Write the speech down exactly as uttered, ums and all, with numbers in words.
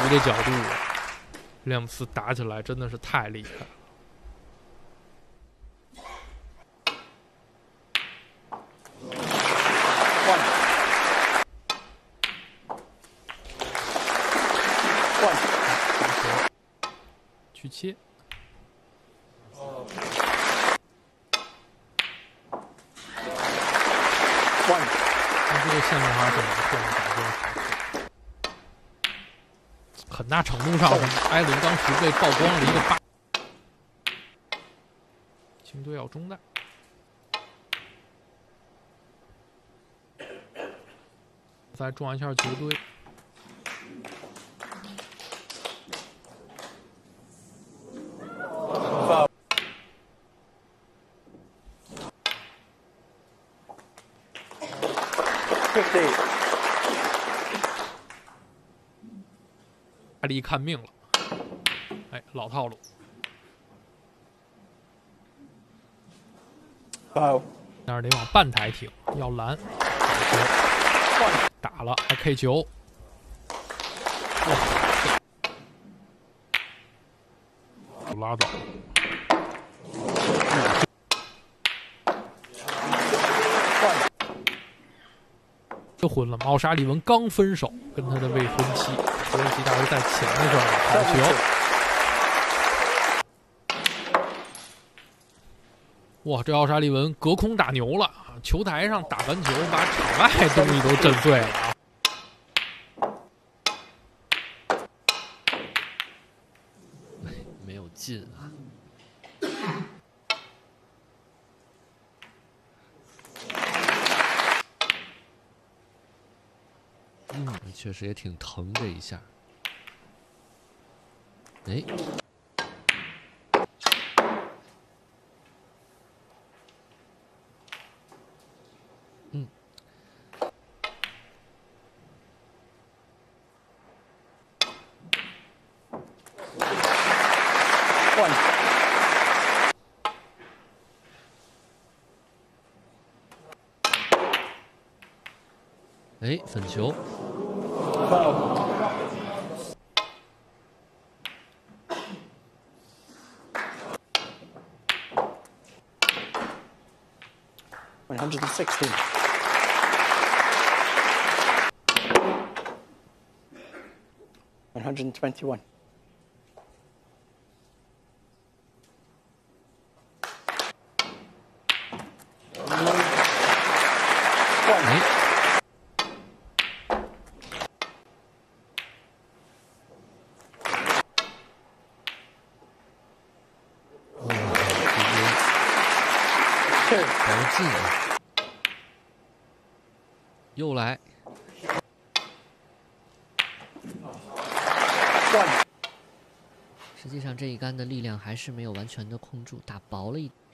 这角度，两次打起来真的是太厉害了。 去切，那这个线路还是很不错的，感觉很大程度上，艾伦当时被曝光了一个八，青队要中弹，再撞一下球队。 阿力看命了，哎，老套路。但是得往半台挺，要拦，打了还 K 球，拉倒。 结婚了，奥沙利文刚分手，跟他的未婚妻，格尔吉大约在前的时候好球。哇，这奥沙利文隔空打牛了，球台上打完球，把场外东西都震碎了啊！ 没有进啊。 嗯，确实也挺疼这一下。哎，嗯，哎，粉球。 one hundred sixteen. one hundred twenty-one. Two. 不进啊！又来。实际上这一杆的力量还是没有完全的控住，打薄了一点。